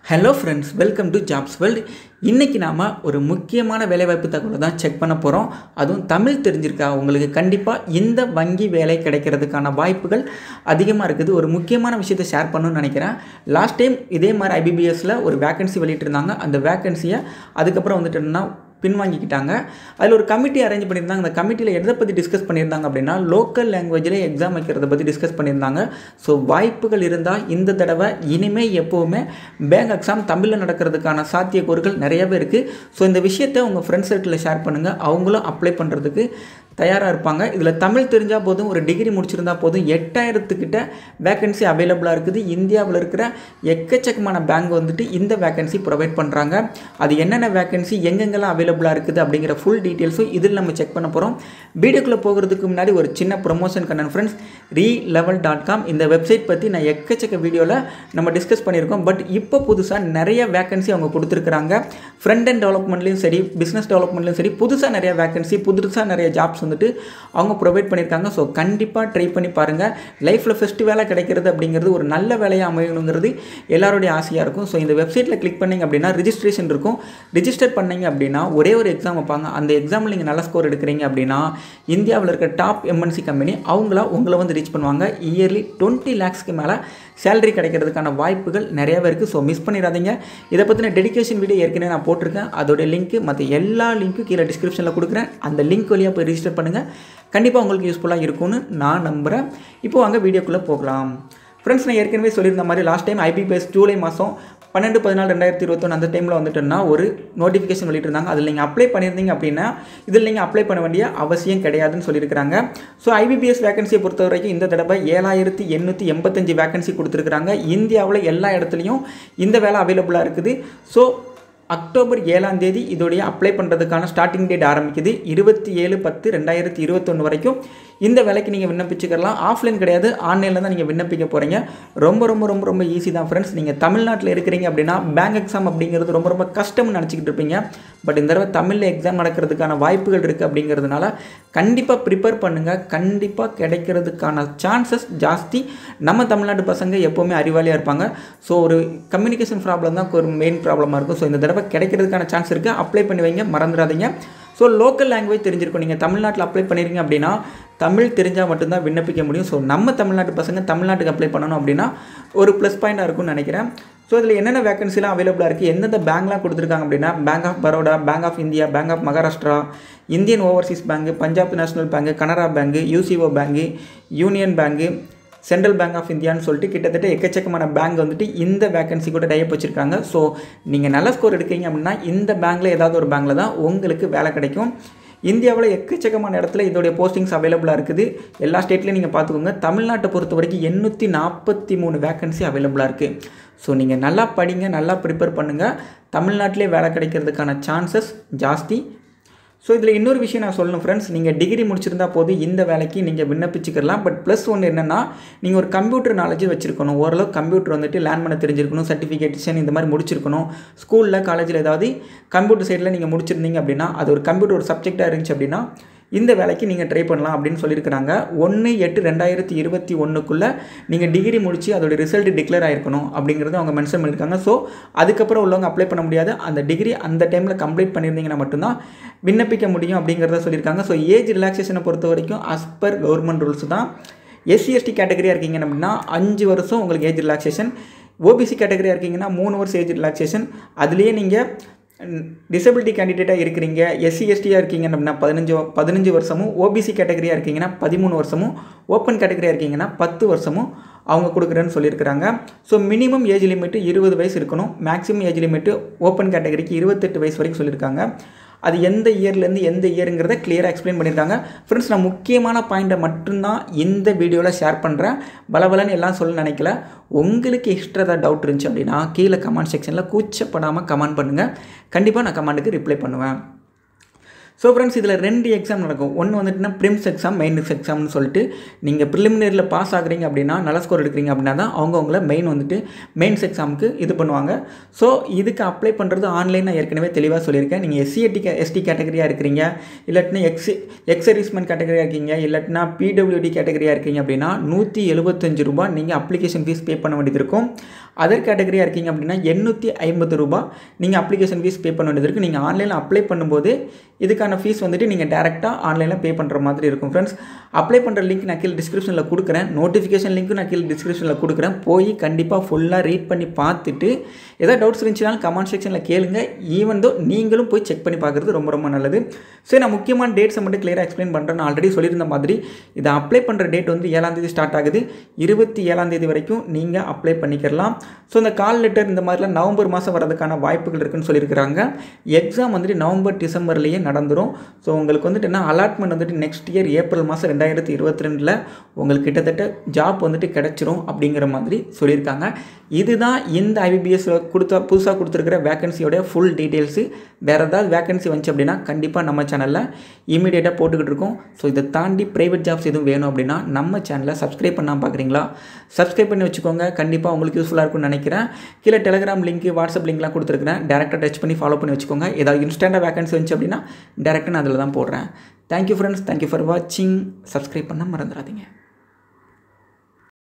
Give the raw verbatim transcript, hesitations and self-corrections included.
Hello friends, welcome to Jobs World. இன்னைக்கு நாம ஒரு முக்கியமான வேலைவாய்ப்பு தகவலை தான் செக் பண்ண போறோம். அதுவும் தமிழ் தெரிஞ்சிருக்கா உங்களுக்கு கண்டிப்பா இந்த வங்கி வேலை கிடைக்கிறதுக்கான வாய்ப்புகள் அதிகமா இருக்குது. ஒரு முக்கியமான விஷயத்தை ஷேர் பண்ணனும்னு நினைக்கிறேன். லாஸ்ட் டைம் இதே மாதிரி I B B S ல ஒரு வேகன்சி வெளியிட்டிருந்தாங்க. அந்த வேகன்சியை அதுக்கு அப்புறம் வந்துட்டேன்னா பின்வாங்கிக்கிட்டாங்க. அதில் ஒரு கமிட்டி அரேஞ்ச் பண்ணியிருந்தாங்க. அந்த கமிட்டியில் எதை பற்றி டிஸ்கஸ் பண்ணியிருந்தாங்க அப்படின்னா லோக்கல் லாங்குவேஜில் எக்ஸாம் வைக்கிறத பற்றி டிஸ்கஸ் பண்ணியிருந்தாங்க. ஸோ வாய்ப்புகள் இருந்தால் இந்த தடவை இனிமேல் எப்போவுமே பேங்க் எக்ஸாம் தமிழில் நடக்கிறதுக்கான சாத்தியக்கூறுகள் நிறையவே இருக்குது. ஸோ இந்த விஷயத்தை உங்கள் ஃப்ரெண்ட்ஸ் சர்க்கிளில் ஷேர் பண்ணுங்கள். அவங்களும் அப்ளை பண்ணுறதுக்கு தயாராக இருப்பாங்க. இதில் தமிழ் தெரிஞ்சால் போதும், ஒரு டிகிரி முடிச்சிருந்தா போதும், எட்டாயிரத்துக்கிட்ட வேக்கன்சி அவைலபிளாக இருக்குது. இந்தியாவில் இருக்கிற எக்கச்சக்கமான பேங்க் வந்துட்டு இந்த வேக்கன்சி ப்ரொவைட் பண்ணுறாங்க. அது என்னென்ன வேக்கன்சி எங்கெங்கெல்லாம் அவைலபிளாக இருக்குது அப்படிங்கிற ஃபுல் டீட்டெயில்ஸும் இதில் நம்ம செக் பண்ண போகிறோம். வீடியோக்குள்ளே போகிறதுக்கு முன்னாடி ஒரு சின்ன ப்ரொமோஷன் கண்ணன் friends, Relevel dot com இந்த வெப்சைட் பற்றி நான் எக்கச்சக்க வீடியோவில் நம்ம டிஸ்கஸ் பண்ணியிருக்கோம். பட் இப்போ புதுசாக நிறைய வேக்கன்சி அவங்க கொடுத்துருக்குறாங்க. ஃப்ரண்ட் டெவலப்மெண்ட்லேயும் சரி, பிஸ்னஸ் டெவலப்மெண்ட்லேயும் சரி, புதுசாக நிறைய வேக்கன்சி, புதுசாக நிறைய ஜாப்ஸ் வந்துட்டு அவங்க ப்ரொவைட் பண்ணியிருக்காங்க. ஸோ கண்டிப்பாக ட்ரை பண்ணி பாருங்கள். லைஃப்பில் ஃபஸ்ட்டு வேலை கிடைக்கிறது அப்படிங்கிறது ஒரு நல்ல வேலையாக அமையணுங்கிறது எல்லாருடைய ஆசையாக இருக்கும். ஸோ இந்த வெப்சைட்டில் கிளிக் பண்ணிங்க அப்படின்னா ரிஜிஸ்ட்ரேஷன் இருக்கும். ரிஜிஸ்டர் பண்ணிங்க அப்படின்னா ஒரே ஒரு எக்ஸாம் வைப்பாங்க. அந்த எக்ஸாமில் நீங்கள் நல்ல ஸ்கோர் எடுக்கிறீங்க அப்படின்னா இந்தியாவில் இருக்க top M N C company அவங்கள உங்களை வந்து ரீச் பண்ணுவாங்க. இயர்லி டுவெண்ட்டி லேக்ஸ்க்கு மேலே சேலரி கிடைக்கிறதுக்கான வாய்ப்புகள் நிறையாவே இருக்குது. ஸோ மிஸ் பண்ணிடாதீங்க. இதை பற்றின டெடிகேஷன் வீடியோ ஏற்கனவே நான் போட்டிருக்கேன். அதோட லிங்க்கு மற்ற எல்லா லிங்க்கும் கீழே டிஸ்கிரிப்ஷனில் கொடுக்குறேன். அந்த லிங்க் வழியாக போய் ரிஜிஸ்டர் பண்ணுங்கள். கண்டிப்பாக உங்களுக்கு யூஸ்ஃபுல்லாக இருக்கும்னு நான் நம்புகிறேன். இப்போ வாங்க வீடியோக்குள்ளே போகலாம். ஃப்ரெண்ட்ஸ், நான் ஏற்கனவே சொல்லியிருந்த மாதிரி last time I B B S July மாதம் பன்னெண்டு பதினாலு ரெண்டாயிரத்தி இருபத்தொன்று அந்த டைமில் வந்துட்டுன்னா ஒரு நோட்டிஃபிகேஷன் வெளியிட்டிருந்தாங்க. அதில் நீங்கள் அப்ளை பண்ணியிருந்தீங்க அப்படின்னா இதில் நீங்கள் அப்ளை பண்ண வேண்டிய அவசியம் கிடையாதுன்னு சொல்லியிருக்கிறாங்க. So I B B S வேகன்சியை பொறுத்த வரைக்கும் இந்த தடவை ஏழாயிரத்தி எண்ணூற்றி எண்பத்தஞ்சு வேகன்சி கொடுத்துருக்குறாங்க. இந்தியாவில் எல்லா இடத்துலையும் இந்த வேலை அவைலபிளாக இருக்குது. ஸோ அக்டோபர் ஏழாம் தேதி இதோடைய அப்ளை பண்ணுறதுக்கான ஸ்டார்டிங் டேட் ஆரம்பிக்குது. இருபத்தி ஏழு பத்து ரெண்டாயிரத்தி இருபத்தொன்று வரைக்கும் இந்த வேலைக்கு நீங்கள் விண்ணப்பிச்சுக்கலாம். ஆஃப்லைன் கிடையாது, ஆன்லைனில் தான் நீங்கள் விண்ணப்பிக்க போகிறீங்க. ரொம்ப ரொம்ப ரொம்ப ரொம்ப ஈஸி தான் ஃப்ரெண்ட்ஸ். நீங்கள் தமிழ்நாட்டில் இருக்கிறீங்க அப்படின்னா பேங்க் எக்ஸாம் அப்படிங்கிறது ரொம்ப ரொம்ப கஷ்டம்னு நினச்சிக்கிட்டு இருப்பீங்க. பட் இந்த தடவை தமிழில் எக்ஸாம் நடக்கிறதுக்கான வாய்ப்புகள் இருக்குது அப்படிங்கிறதுனால கண்டிப்பாக ப்ரிப்பேர் பண்ணுங்கள். கண்டிப்பாக கிடைக்கிறதுக்கான சான்சஸ் ஜாஸ்தி. நம்ம தமிழ்நாட்டு பசங்க எப்போவுமே அறிவாளியாக இருப்பாங்க. ஸோ ஒரு கம்யூனிகேஷன் ப்ராப்ளம் தான் ஒரு மெயின் ப்ராப்ளமாக இருக்கும். ஸோ இந்த தடவை கிடைக்கிறதுக்கான சான்ஸ் இருக்குது. அப்ளை பண்ணி வைங்க, மறந்துடாதீங்க. ஸோ லோக்கல் லாங்குவேஜ் தெரிஞ்சிருக்கும். நீங்கள் தமிழ்நாட்டில் அப்ளை பண்ணிடுங்க அப்படின்னா தமிழ் தெரிஞ்சால் மட்டும்தான் விண்ணப்பிக்க முடியும். ஸோ நம்ம தமிழ்நாட்டு பசங்க தமிழ்நாட்டுக்கு அப்ளை பண்ணணும் அப்படின்னா ஒரு ப்ளஸ் பாயிண்டாக இருக்கும்னு நினைக்கிறேன். ஸோ இதில் என்னென்ன வேகன்சிலாம் அவைலபிளாக இருக்குது, எந்தெந்த பேங்க்லாம் கொடுத்துருக்காங்க அப்படின்னா bank of Baroda, bank of India, bank of Maharashtra, Indian overseas bank, Punjab national bank, Canara bank, U C O bank, union bank, central bank of இந்தியான்னு சொல்லிட்டு கிட்டத்தட்ட எக்கச்சக்கமான பேங்க் வந்துட்டு இந்த வேகன்சி கூட டைப் வச்சுருக்காங்க. ஸோ நீங்கள் நல்ல ஸ்கோர் எடுக்கிறீங்க அப்படின்னா இந்த பேங்க்கில் ஏதாவது ஒரு பேங்க்கில் தான் உங்களுக்கு வேலை கிடைக்கும். இந்தியாவில் எக்கச்சக்கமான இடத்துல இதோடைய போஸ்டிங்ஸ் அவைலபிளாக இருக்குது. எல்லா ஸ்டேட்லையும் நீங்கள் பார்த்துக்கோங்க. தமிழ்நாட்டை பொறுத்த வரைக்கும் எண்ணூற்றி நாற்பத்தி மூணு வேகன்சி அவைலபிளாக இருக்குது. ஸோ நீங்கள் நல்லா படிங்க, நல்லா ப்ரிப்பேர் பண்ணுங்கள். தமிழ்நாட்டிலே வேலை கிடைக்கிறதுக்கான சான்சஸ் ஜாஸ்தி. ஸோ இதில் இன்னொரு விஷயம் நான் சொல்லணும் ஃப்ரெண்ட்ஸ், நீங்கள் டிகிரி முடிச்சிருந்தா போது இந்த வேலைக்கு நீங்கள் விண்ணப்பிச்சுக்கலாம். பட் ப்ளஸ் ஒன்று என்னென்னா நீங்கள் ஒரு கம்ப்யூட்டர் நாலேஜ் வச்சுருக்கணும். ஓரளவு கம்ப்யூட்டர் வந்துட்டு லேர்ன் பண்ண தெரிஞ்சிருக்கணும். சர்டிஃபிகேஷன் இந்த மாதிரி முடிச்சிருக்கணும். ஸ்கூலில் காலேஜில் ஏதாவது கம்ப்யூட்டர் சைடில் நீங்கள் முடிச்சிருந்தீங்க அப்படின்னா அது ஒரு கம்ப்யூட்டர் ஒரு சப்ஜெக்டாக இருந்துச்சு அப்படின்னா இந்த வேலைக்கு நீங்கள் ட்ரை பண்ணலாம் அப்படின்னு சொல்லியிருக்கிறாங்க. ஒன்று எட்டு ரெண்டாயிரத்தி இருபத்தி ஒன்றுக்குள்ளே நீங்கள் டிகிரி முடித்து அதோட ரிசல்ட் டிக்ளேர் ஆகிருக்கணும் அப்படிங்கிறது அவங்க மென்ஷன் பண்ணியிருக்காங்க. ஸோ அதுக்கப்புறம் உள்ளவங்க அப்ளை பண்ண முடியாது. அந்த டிகிரி அந்த டைமில் கம்ப்ளீட் பண்ணியிருந்தீங்கன்னா மட்டும்தான் விண்ணப்பிக்க முடியும் அப்படிங்கிறத சொல்லியிருக்காங்க. ஸோ ஏஜ் ரிலாக்ஸேஷனை பொறுத்த வரைக்கும் அஸ் பர் கவர்மெண்ட் ரூல்ஸ் தான். எஸ்சி எஸ்டி கேட்டகரியாக இருக்கீங்க அப்படின்னா அஞ்சு வருஷம் உங்களுக்கு ஏஜ் ரிலாக்ஸேஷன். ஓபிசி கேட்டகரியாக இருக்கீங்கன்னா மூணு வருஷம் ஏஜ் ரிலாக்ஸேஷன். அதுலேயே நீங்கள் டிசபிலிட்டி கேண்டிடேட்டாக இருக்கிறீங்க, எஸ்சி எஸ்டியாக இருக்கீங்க அப்படின்னா பதினஞ்சு பதினஞ்சு வருஷமும், ஓபிசி கேட்டகரியாக இருக்கீங்கன்னா பதிமூணு வருஷமும், ஓப்பன் கேட்டகரியாக இருக்கீங்கன்னா பத்து வருஷமும் அவங்க கொடுக்குறேன்னு சொல்லியிருக்கிறாங்க. ஸோ மினிமம் ஏஜ் லிமிட்டு இருபது வயசு இருக்கணும். மேக்ஸிமம் ஏஜ் லிமிட்டு ஓப்பன் கேட்டகரிக்கு இருபத்தெட்டு வயசு வரைக்கும் சொல்லியிருக்காங்க. அது எந்த இயர்லேருந்து எந்த இயருங்கிறத கிளியராக எக்ஸ்பிளைன் பண்ணியிருக்காங்க. ஃப்ரெண்ட்ஸ், நான் முக்கியமான பாயிண்ட்டை மட்டும்தான் இந்த வீடியோவில் ஷேர் பண்ணுறேன். பலபலன்னு எல்லாம் சொல்ல நினைக்கல. உங்களுக்கு எக்ஸ்ட்ரா ஏதாவது டவுட் இருந்துச்சு அப்படின்னா கீழே கமெண்ட் செக்ஷனில் கூச்சப்படாமல் கமெண்ட் பண்ணுங்கள். கண்டிப்பாக நான் கமெண்ட்டுக்கு ரிப்ளை பண்ணுவேன். ஸோ ஃப்ரெண்ட்ஸ் இதில் ரெண்டு எக்ஸாம் நடக்கும். ஒன்று வந்துட்டுனா ப்ரிம்ஸ் எக்ஸாம், மெயின்ஸ் எக்ஸாம்னு சொல்லிட்டு நீங்கள் ப்ரிலிமினரியில் பாஸ் ஆகுறீங்க அப்படின்னா, நல்ல ஸ்கோர் எடுக்கிறீங்க அப்படின்னா தான் அவங்க அவங்கள மெயின் வந்துட்டு மெயின்ஸ் எக்ஸாமுக்கு இது பண்ணுவாங்க. ஸோ இதுக்கு அப்ளை பண்ணுறது ஆன்லைன் நான் ஏற்கனவே தெளிவாக சொல்லியிருக்கேன். நீங்கள் எஸ்சி எட்டி எஸ்டி கேட்டகரியாக இருக்கிறீங்க, இல்லாட்டினா எக்ஸ் எக்ஸரிஸ்மெண்ட் கேட்டகரியாக இருக்கீங்க, இல்லாட்டினா பிடபிள்யூடி கேட்டகரியாக இருக்கீங்க அப்படின்னா நூற்றி எழுபத்தஞ்சு ரூபா நீங்கள் அப்ளிகேஷன் ஃபீஸ் பே பண்ண வேண்டியது இருக்கும். அதர் கேட்டகரியாக இருக்கீங்க அப்படின்னா எண்ணூற்றி ஐம்பது ரூபா நீங்கள் அப்ளிகேஷன் ஃபீஸ் பே பண்ண வேண்டியது இருக்குது. நீங்கள் ஆன்லைனில் அப்ளை பண்ணும்போது இதுக்கான ஃபீஸ் வந்துட்டு நீங்கள் டேரெக்டாக ஆன்லைனில் பே பண்ணுற மாதிரி இருக்கும். ஃப்ரெண்ட்ஸ் அப்ளை பண்ணுற லிங்க் நான் கீழே டிஸ்கிரிப்ஷனில் கொடுக்குறேன், நோட்டிஃபிகேஷன் லிங்க்கும் நான் கீழே டிஸ்கிரிப்ஷனில் கொடுக்குறேன். போய் கண்டிப்பாக ஃபுல்லாக ரீட் பண்ணி பார்த்துட்டு ஏதாவது டவுட்ஸ் இருந்துச்சுனாலும் கமெண்ட் செக்ஷனில் கேளுங்க. ஈவன் தோ நீங்களும் போய் செக் பண்ணி பார்க்குறது ரொம்ப ரொம்ப நல்லது. ஸோ நான் முக்கியமான டேட்ஸை மட்டும் கிளியராக எக்ஸ்பிளைன் பண்ணுறேன். நான் ஆல்ரெடி சொல்லியிருந்த மாதிரி இதை அப்ளை பண்ணுற டேட் வந்து ஏழாம் தேதி ஸ்டார்ட் ஆகுது. இருபத்தி ஏழாம் தேதி வரைக்கும் நீங்கள் அப்ளை பண்ணிக்கலாம். ஸோ இந்த கால் லெட்டர் இந்த மாதிரிலாம் நவம்பர் மாதம் வரதுக்கான வாய்ப்புகள் இருக்குன்னு சொல்லியிருக்கிறாங்க. எக்ஸாம் வந்துட்டு நவம்பர் டிசம்பர்லேயே நடந்துடும். ஸோ உங்களுக்கு வந்துட்டு என்ன அலாட்மெண்ட் வந்துட்டு நெக்ஸ்ட் இயர் ஏப்ரல் மாதம் ரெண்டாயிரத்தி இருபத்தி ரெண்டில் உங்களுக்கு கிட்டத்தட்ட ஜாப் வந்துட்டு கிடச்சிரும் அப்படிங்கிற மாதிரி சொல்லியிருக்காங்க. இதுதான் இந்த ஐபிபிஎஸ் கொடுத்த புதுசாக கொடுத்துருக்கிற வேகன்சியோடைய ஃபுல் டீட்டெயில்ஸு. வேறு ஏதாவது வேகன்சி வந்துச்சு அப்படின்னா கண்டிப்பாக நம்ம சேனலில் இமீடியட்டாக போட்டுக்கிட்டு இருக்கோம். ஸோ இதை தாண்டி ப்ரைவேட் ஜாப்ஸ் எதுவும் வேணும் அப்படின்னா நம்ம சேனலை சப்ஸ்கிரைப் பண்ணாமல் பார்க்குறீங்களா, சப்ஸ்கிரைப் பண்ணி வச்சுக்கோங்க. கண்டிப்பாக உங்களுக்கு யூஸ்ஃபுல்லாக இருக்கும்னு நினைக்கிறேன். கீழே டெலிகிராம் லிங்க், வாட்ஸ்அப் லிங்க்லாம் கொடுத்துருக்கிறேன். டேரெக்டாக டச் பண்ணி ஃபாலோ பண்ணி வச்சுக்கோங்க. ஏதாவது இன்ஸ்டண்ட்டாக வேகன்சி வந்துச்சு அப்படின்னா டேரெக்டாக நான் அதில் தான் போடுறேன். தேங்க்யூ ஃப்ரெண்ட்ஸ், தேங்க்யூ ஃபார் வாட்சிங். சப்ஸ்கிரைப் பண்ண மறந்துடாதீங்க.